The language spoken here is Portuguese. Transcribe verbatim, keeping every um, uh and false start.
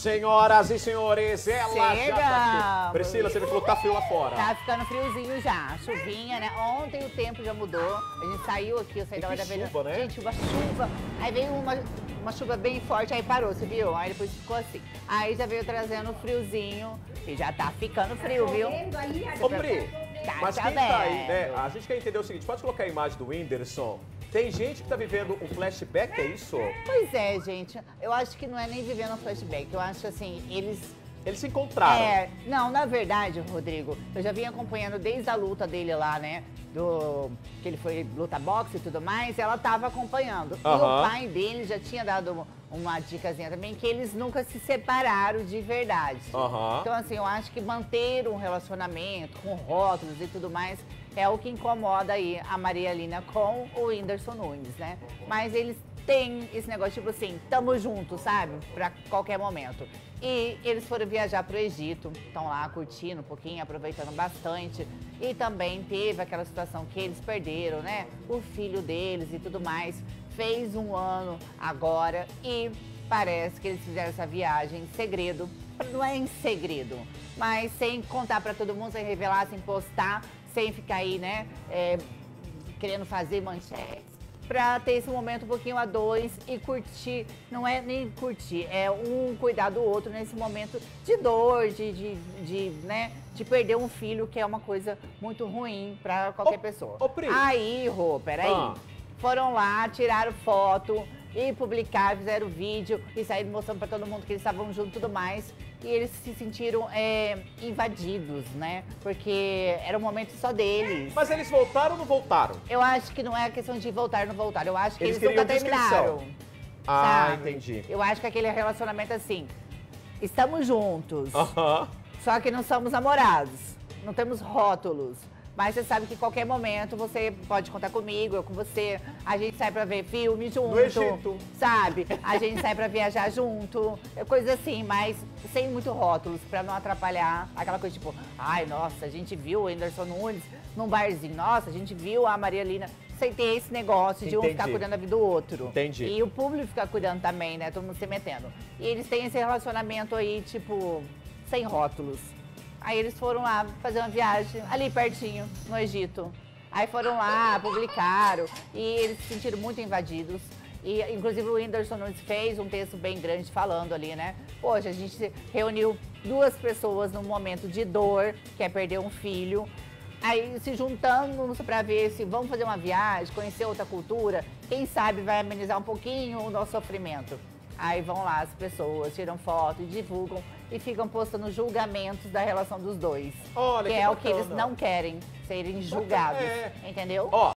Senhoras e senhores, ela Chega! já tá aqui. Priscila, você me falou que tá frio lá fora. Tá ficando friozinho já, chuvinha, né? Ontem o tempo já mudou, a gente saiu aqui, eu saí da hora da velha. Chuva, né? Gente, uma chuva, aí veio uma, uma chuva bem forte, aí parou, você viu? Aí depois ficou assim. Aí já veio trazendo friozinho, e já tá ficando frio, viu? Ô, Pri, Tá mas quem tá aí, chovendo. né? A gente quer entender o seguinte, pode colocar a imagem do Whindersson. Tem gente que tá vivendo um flashback, é isso? Pois é, gente, eu acho que não é nem vivendo um flashback, eu acho assim, eles... Eles se encontraram. É, não, na verdade, Rodrigo, eu já vim acompanhando desde a luta dele lá, né? Do que ele foi luta boxe e tudo mais, ela tava acompanhando. E Aham. o pai dele já tinha dado uma dicasinha também, que eles nunca se separaram de verdade. Aham. Então, assim, eu acho que manter um relacionamento com rótulos e tudo mais é o que incomoda aí a Maria Lina com o Whindersson Nunes, né? Mas eles têm esse negócio, tipo assim, tamo junto, sabe? Pra qualquer momento. E eles foram viajar pro Egito, estão lá curtindo um pouquinho, aproveitando bastante. E também teve aquela situação que eles perderam, né? O filho deles e tudo mais. Fez um ano agora e parece que eles fizeram essa viagem em segredo. Não é em segredo, mas sem contar pra todo mundo, sem revelar, sem postar, sem ficar aí, né? É, querendo fazer manchetes. Pra ter esse momento um pouquinho a dois e curtir, não é nem curtir, é um cuidar do outro nesse momento de dor, de, de, de, né, de perder um filho, que é uma coisa muito ruim pra qualquer Ô, pessoa. ô, Pri. Aí, Rô, peraí, Ah. foram lá, tiraram foto e publicaram, fizeram vídeo e saíram mostrando pra todo mundo que eles estavam juntos e tudo mais. E eles se sentiram é, invadidos, né? Porque era um momento só deles. Mas eles voltaram ou não voltaram? Eu acho que não é a questão de voltar ou não voltar. Eu acho que Eles eles, nunca queriam descrição. terminaram. Ah, sabe? entendi. Eu acho que aquele relacionamento assim, estamos juntos, Aham. só que não somos namorados, não temos rótulos. Mas você sabe que em qualquer momento você pode contar comigo, eu com você. A gente sai pra ver filme junto. No Egito. Sabe? A gente sai pra viajar junto. é Coisa assim, mas sem muito rótulos, pra não atrapalhar aquela coisa tipo, ai, nossa, a gente viu o Whindersson Nunes num barzinho. Nossa, a gente viu a Maria Lina. Sem ter esse negócio de um Entendi. ficar cuidando da vida do outro. Entendi. E o público fica cuidando também, né? Todo mundo se metendo. E eles têm esse relacionamento aí, tipo, sem rótulos. Aí eles foram lá fazer uma viagem ali pertinho, no Egito. Aí foram lá, publicaram e eles se sentiram muito invadidos. E inclusive o Whindersson Nunes fez um texto bem grande falando ali, né? Poxa, a gente reuniu duas pessoas num momento de dor, que é perder um filho. Aí se juntando pra ver se vamos fazer uma viagem, conhecer outra cultura, quem sabe vai amenizar um pouquinho o nosso sofrimento. Aí vão lá as pessoas, tiram foto e divulgam e ficam postando julgamentos da relação dos dois. Olha, que que é o que bacana. eles não querem, serem julgados, É. entendeu? Ó,